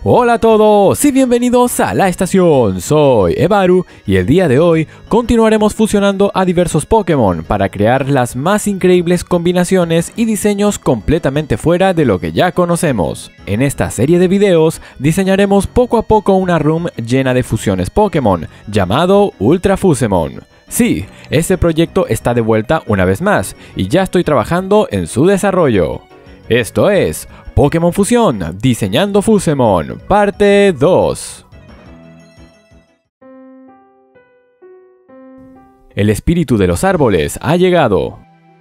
Hola a todos y bienvenidos a la estación, soy Evaru y el día de hoy continuaremos fusionando a diversos Pokémon para crear las más increíbles combinaciones y diseños completamente fuera de lo que ya conocemos. En esta serie de videos diseñaremos poco a poco una room llena de fusiones Pokémon llamado Ultra Fusemon. Sí, este proyecto está de vuelta una vez más y ya estoy trabajando en su desarrollo. Esto es Pokémon Fusión, Diseñando Fusemon, parte 2. El espíritu de los árboles ha llegado.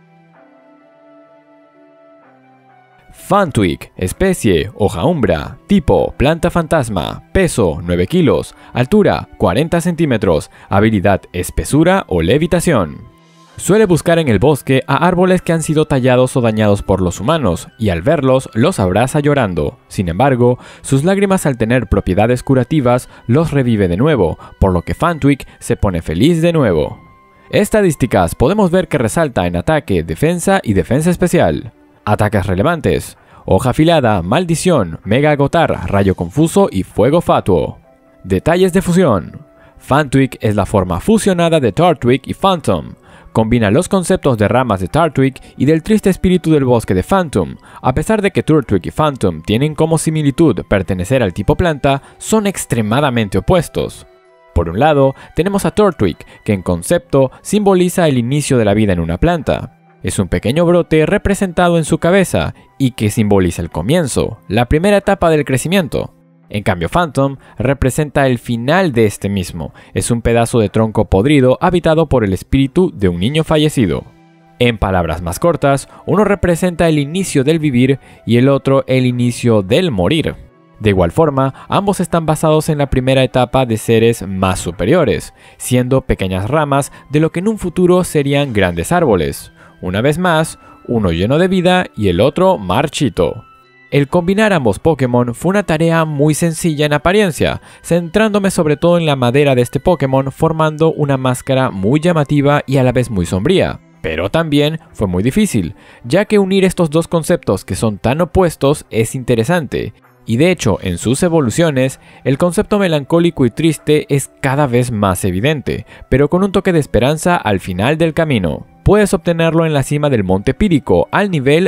Fantwig, especie, hoja umbra, tipo, planta fantasma, peso, 9 kilos, altura, 40 centímetros, habilidad, espesura o levitación. Suele buscar en el bosque a árboles que han sido tallados o dañados por los humanos, y al verlos, los abraza llorando. Sin embargo, sus lágrimas al tener propiedades curativas, los revive de nuevo, por lo que Fantwig se pone feliz de nuevo. Estadísticas podemos ver que resalta en ataque, defensa y defensa especial. Ataques relevantes: hoja afilada, maldición, mega agotar, rayo confuso y fuego fatuo. Detalles de fusión: Fantwig es la forma fusionada de Turtwig y Phantom. Combina los conceptos de ramas de Turtwig y del triste espíritu del bosque de Phantom. A pesar de que Turtwig y Phantom tienen como similitud pertenecer al tipo planta, son extremadamente opuestos. Por un lado, tenemos a Turtwig, que en concepto simboliza el inicio de la vida en una planta. Es un pequeño brote representado en su cabeza y que simboliza el comienzo, la primera etapa del crecimiento. En cambio, Phantom representa el final de este mismo. Es un pedazo de tronco podrido habitado por el espíritu de un niño fallecido. En palabras más cortas, uno representa el inicio del vivir y el otro el inicio del morir. De igual forma, ambos están basados en la primera etapa de seres más superiores, siendo pequeñas ramas de lo que en un futuro serían grandes árboles. Una vez más, uno lleno de vida y el otro marchito. El combinar ambos Pokémon fue una tarea muy sencilla en apariencia, centrándome sobre todo en la madera de este Pokémon formando una máscara muy llamativa y a la vez muy sombría. Pero también fue muy difícil, ya que unir estos dos conceptos que son tan opuestos es interesante. Y de hecho, en sus evoluciones, el concepto melancólico y triste es cada vez más evidente, pero con un toque de esperanza al final del camino. Puedes obtenerlo en la cima del Monte Pírico, al nivel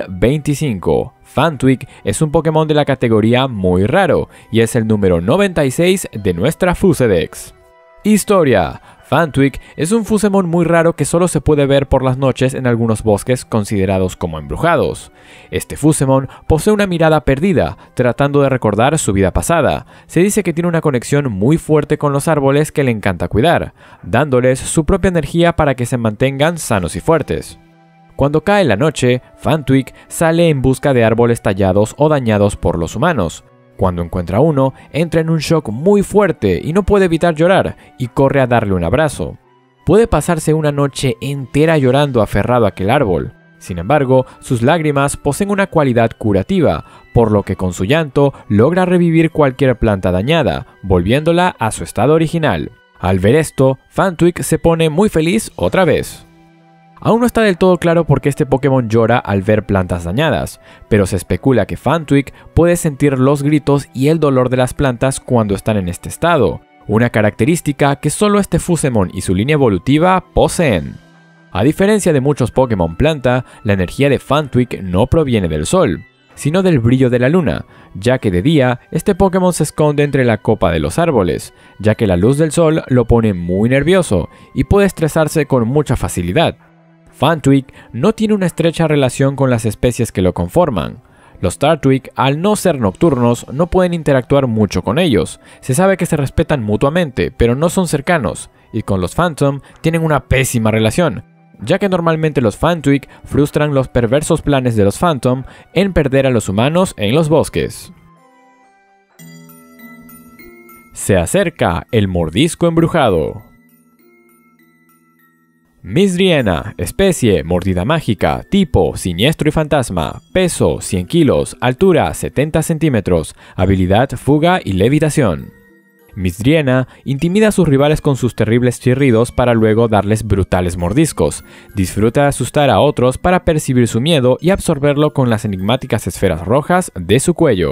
25. Fantwig es un Pokémon de la categoría muy raro, y es el número 96 de nuestra Fusedex. Historia: Fantwig es un Fusemon muy raro que solo se puede ver por las noches en algunos bosques considerados como embrujados. Este Fusemon posee una mirada perdida, tratando de recordar su vida pasada. Se dice que tiene una conexión muy fuerte con los árboles que le encanta cuidar, dándoles su propia energía para que se mantengan sanos y fuertes. Cuando cae la noche, Fantwig sale en busca de árboles tallados o dañados por los humanos. Cuando encuentra uno, entra en un shock muy fuerte y no puede evitar llorar, y corre a darle un abrazo. Puede pasarse una noche entera llorando aferrado a aquel árbol. Sin embargo, sus lágrimas poseen una cualidad curativa, por lo que con su llanto logra revivir cualquier planta dañada, volviéndola a su estado original. Al ver esto, Fantwig se pone muy feliz otra vez. Aún no está del todo claro por qué este Pokémon llora al ver plantas dañadas, pero se especula que Fantwig puede sentir los gritos y el dolor de las plantas cuando están en este estado, una característica que solo este Fusemon y su línea evolutiva poseen. A diferencia de muchos Pokémon planta, la energía de Fantwig no proviene del sol, sino del brillo de la luna, ya que de día este Pokémon se esconde entre la copa de los árboles, ya que la luz del sol lo pone muy nervioso y puede estresarse con mucha facilidad. Fantwig no tiene una estrecha relación con las especies que lo conforman. Los Turtwig, al no ser nocturnos, no pueden interactuar mucho con ellos. Se sabe que se respetan mutuamente, pero no son cercanos, y con los Phantom tienen una pésima relación, ya que normalmente los Fantwig frustran los perversos planes de los Phantom en perder a los humanos en los bosques. Se acerca el mordisco embrujado. Misdriena, especie, mordida mágica, tipo, siniestro y fantasma, peso, 100 kilos, altura, 70 centímetros, habilidad, fuga y levitación. Misdriena intimida a sus rivales con sus terribles chirridos para luego darles brutales mordiscos. Disfruta de asustar a otros para percibir su miedo y absorberlo con las enigmáticas esferas rojas de su cuello.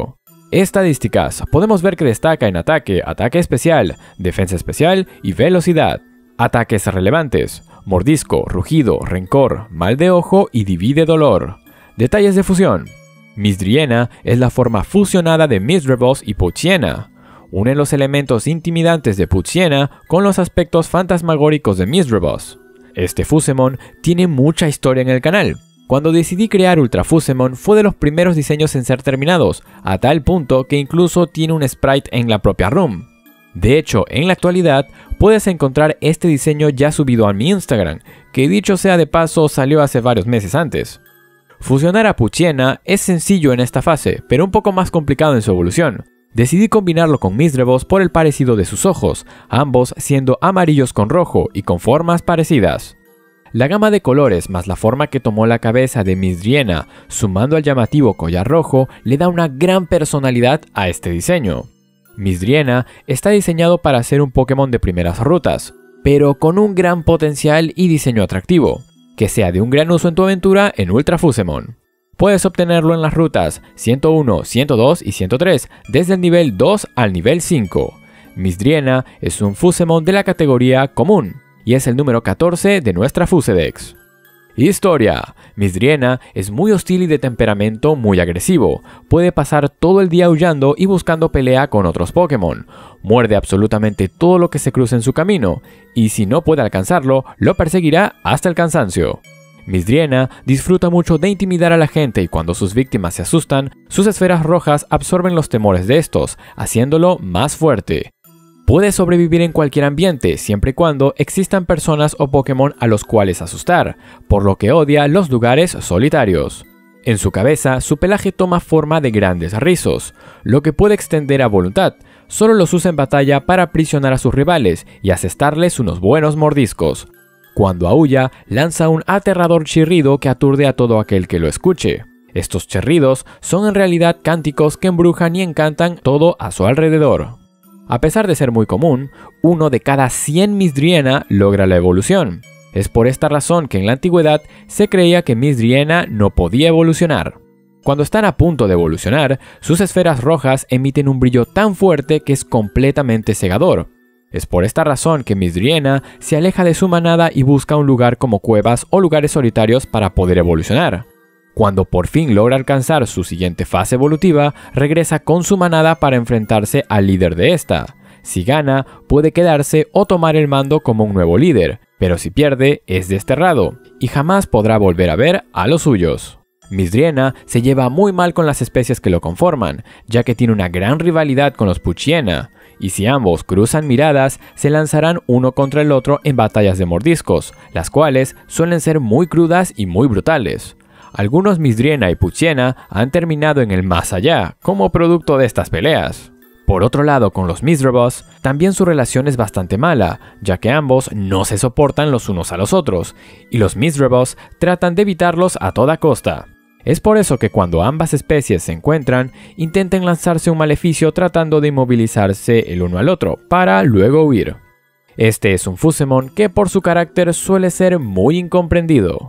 Estadísticas. Podemos ver que destaca en ataque, ataque especial, defensa especial y velocidad. Ataques relevantes: mordisco, rugido, rencor, mal de ojo y divide dolor. Detalles de fusión. Misdriena es la forma fusionada de Misdreavus y Poochyena. Une los elementos intimidantes de Poochyena con los aspectos fantasmagóricos de Misdreavus. Este Fusemon tiene mucha historia en el canal. Cuando decidí crear Ultra Fusemon fue de los primeros diseños en ser terminados, a tal punto que incluso tiene un sprite en la propia ROM. De hecho, en la actualidad puedes encontrar este diseño ya subido a mi Instagram, que dicho sea de paso salió hace varios meses antes. Fusionar a Poochyena es sencillo en esta fase, pero un poco más complicado en su evolución. Decidí combinarlo con Misdreavus por el parecido de sus ojos, ambos siendo amarillos con rojo y con formas parecidas. La gama de colores más la forma que tomó la cabeza de Misdriena, sumando al llamativo collar rojo, le da una gran personalidad a este diseño. Misdriena está diseñado para ser un Pokémon de primeras rutas, pero con un gran potencial y diseño atractivo, que sea de un gran uso en tu aventura en Ultra Fusemon. Puedes obtenerlo en las rutas 101, 102 y 103, desde el nivel 2 al nivel 5. Misdriena es un Fusemon de la categoría común, y es el número 14 de nuestra Fusedex. Historia. Misdriena es muy hostil y de temperamento muy agresivo. Puede pasar todo el día aullando y buscando pelea con otros Pokémon. Muerde absolutamente todo lo que se cruce en su camino, y si no puede alcanzarlo, lo perseguirá hasta el cansancio. Misdriena disfruta mucho de intimidar a la gente y cuando sus víctimas se asustan, sus esferas rojas absorben los temores de estos, haciéndolo más fuerte. Puede sobrevivir en cualquier ambiente, siempre y cuando existan personas o Pokémon a los cuales asustar, por lo que odia los lugares solitarios. En su cabeza, su pelaje toma forma de grandes rizos, lo que puede extender a voluntad. Solo los usa en batalla para aprisionar a sus rivales y asestarles unos buenos mordiscos. Cuando aúlla, lanza un aterrador chirrido que aturde a todo aquel que lo escuche. Estos chirridos son en realidad cánticos que embrujan y encantan todo a su alrededor. A pesar de ser muy común, 1 de cada 100 Misdriena logra la evolución. Es por esta razón que en la antigüedad se creía que Misdriena no podía evolucionar. Cuando están a punto de evolucionar, sus esferas rojas emiten un brillo tan fuerte que es completamente cegador. Es por esta razón que Misdriena se aleja de su manada y busca un lugar como cuevas o lugares solitarios para poder evolucionar. Cuando por fin logra alcanzar su siguiente fase evolutiva, regresa con su manada para enfrentarse al líder de esta. Si gana, puede quedarse o tomar el mando como un nuevo líder, pero si pierde, es desterrado, y jamás podrá volver a ver a los suyos. Misdriena se lleva muy mal con las especies que lo conforman, ya que tiene una gran rivalidad con los Poochyena, y si ambos cruzan miradas, se lanzarán uno contra el otro en batallas de mordiscos, las cuales suelen ser muy crudas y muy brutales. Algunos Misdriena y Poochyena han terminado en el más allá, como producto de estas peleas. Por otro lado, con los Misdreavus, también su relación es bastante mala, ya que ambos no se soportan los unos a los otros, y los Misdreavus tratan de evitarlos a toda costa. Es por eso que cuando ambas especies se encuentran, intentan lanzarse un maleficio tratando de inmovilizarse el uno al otro, para luego huir. Este es un Fusemon que por su carácter suele ser muy incomprendido.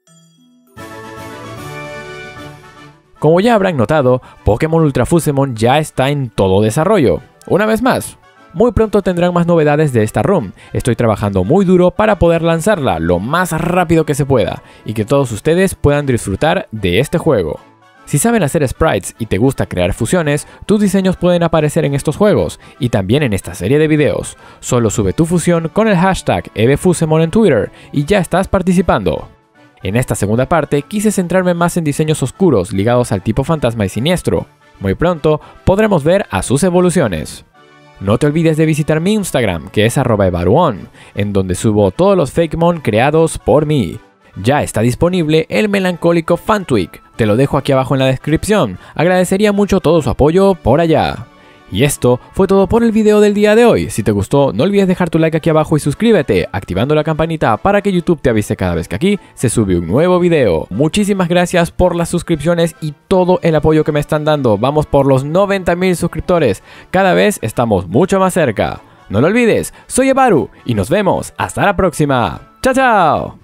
Como ya habrán notado, Pokémon Ultra Fusemon ya está en todo desarrollo. Una vez más, muy pronto tendrán más novedades de esta ROM. Estoy trabajando muy duro para poder lanzarla lo más rápido que se pueda y que todos ustedes puedan disfrutar de este juego. Si saben hacer sprites y te gusta crear fusiones, tus diseños pueden aparecer en estos juegos y también en esta serie de videos. Solo sube tu fusión con el hashtag EVFusemon en Twitter y ya estás participando. En esta segunda parte quise centrarme más en diseños oscuros ligados al tipo fantasma y siniestro. Muy pronto podremos ver a sus evoluciones. No te olvides de visitar mi Instagram, que es @evaruon, en donde subo todos los Fakemon creados por mí. Ya está disponible el melancólico Fantweek, te lo dejo aquí abajo en la descripción, agradecería mucho todo su apoyo por allá. Y esto fue todo por el video del día de hoy. Si te gustó, no olvides dejar tu like aquí abajo y suscríbete, activando la campanita para que YouTube te avise cada vez que aquí se sube un nuevo video. Muchísimas gracias por las suscripciones y todo el apoyo que me están dando. Vamos por los 90.000 suscriptores. Cada vez estamos mucho más cerca. No lo olvides, soy Evaru y nos vemos hasta la próxima. ¡Chao, chao!